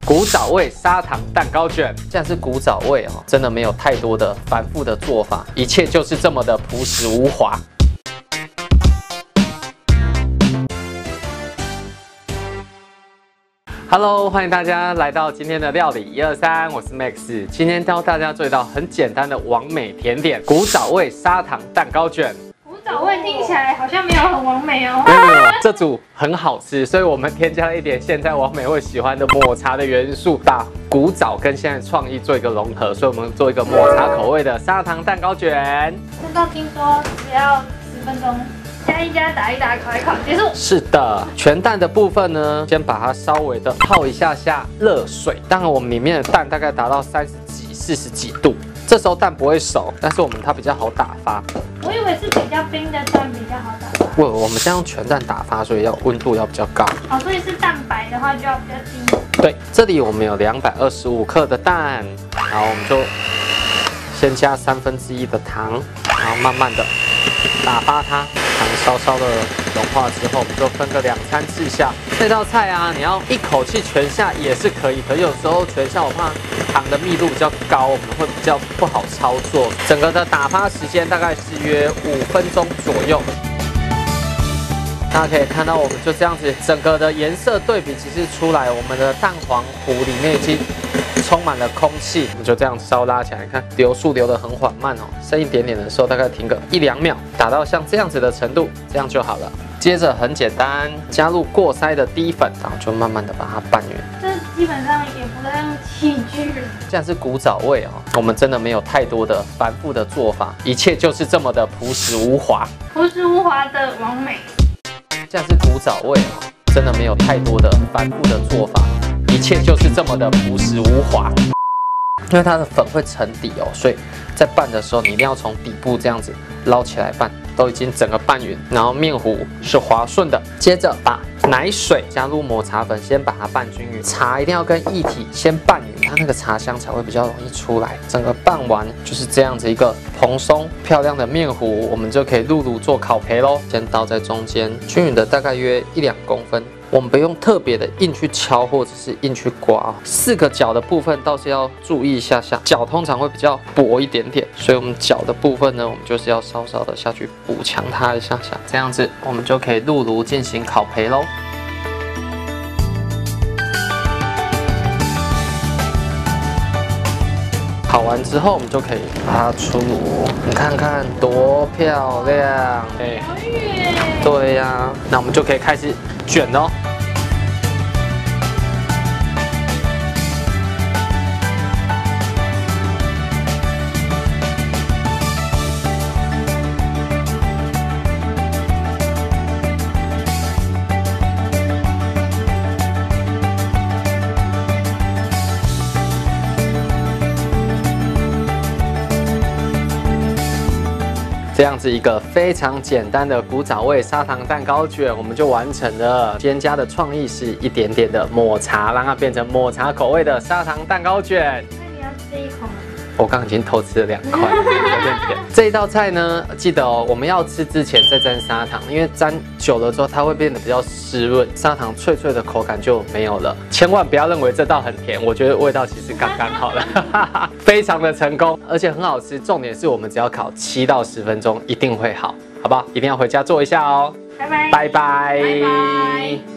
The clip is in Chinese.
古早味砂糖蛋糕卷，既然是古早味哦，真的没有太多的繁复的做法，一切就是这么的朴实无华。Hello， 欢迎大家来到今天的料理123，我是 Max， 今天教大家做一道很简单的完美甜点——古早味砂糖蛋糕卷。 古早味听起来好像没有很完美哦。 没有，这组很好吃，所以我们添加了一点现在网美会喜欢的抹茶的元素，把古早跟现在创意做一个融合，所以我们做一个抹茶口味的砂糖蛋糕卷。 这道听说只要10分钟，加一加，打一打，烤一烤，结束。 是的，全蛋的部分呢，先把它稍微的泡一下热水，当然我们里面的蛋大概达到30几、40几度。 这时候蛋不会熟，但是它比较好打发。 我以为是比较冰的蛋比较好打发。 我们现在用全蛋打发，所以温度要比较高。 哦，所以是蛋白的话就要比较低。 对，这里我们有225克的蛋，然后我们就先加1/3的糖，然后慢慢的打发它。糖稍稍的融化之后，我们就分个2、3次下。这道菜啊，你要一口气全下也是可以，可有时候全下我怕糖的密度比较高，我们会比较不好操作。整个的打发时间大概是约5分钟左右。大家可以看到，我们就这样子，整个的颜色对比其实出来，我们的蛋黄糊里面已经充满了空气。我们就这样稍拉起来，看流速流得很缓慢哦，剩一点点的时候，大概停个1、2秒，打到像这样子的程度，这样就好了。接着很简单，加入过筛的低粉，然后就慢慢的把它拌匀。 这基本上也不再用器具了。 既然是古早味哦，我们真的没有太多的繁复的做法，一切就是这么的朴实无华。 朴实无华的完美。 既然是古早味哦，真的没有太多的繁复的做法，一切就是这么的朴实无华。因为它的粉会沉底哦，所以在拌的时候你一定要从底部这样子捞起来拌，都已经整个拌匀，然后面糊是滑顺的。接着把奶水加入抹茶粉，先把它拌均匀。茶一定要跟液体先拌匀，它那个茶香才会比较容易出来。整个拌完就是这样子一个蓬松漂亮的面糊，我们就可以入炉做烤培咯。先倒在中间，均匀的大概约1、2公分。 我们不用特别的硬去敲或者是硬去刮，4个角的部分倒是要注意一下，角通常会比较薄一点点，所以我们角的部分呢，我们就是要稍稍的下去补强它一下，这样子我们就可以入炉进行烤培咯。烤完之后，我们就可以把它出炉，你看看多漂亮！哎，对呀，那我们就可以开始卷咯。 这样子一个非常简单的古早味砂糖蛋糕卷，我们就完成了。添加的创意是一点点的抹茶，让它变成抹茶口味的砂糖蛋糕卷。 那你要吃一口吗？ 我刚刚已经偷吃了2块，有点甜。这一道菜呢，记得哦，我们要吃之前再沾砂糖，因为沾久了之后它会变得比较湿润，砂糖脆脆的口感就没有了。千万不要认为这道很甜，我觉得味道其实刚刚好了，非常的成功，而且很好吃。重点是我们只要烤7到10分钟，一定会好，好不好？一定要回家做一下哦。 拜拜。 拜拜。 拜拜。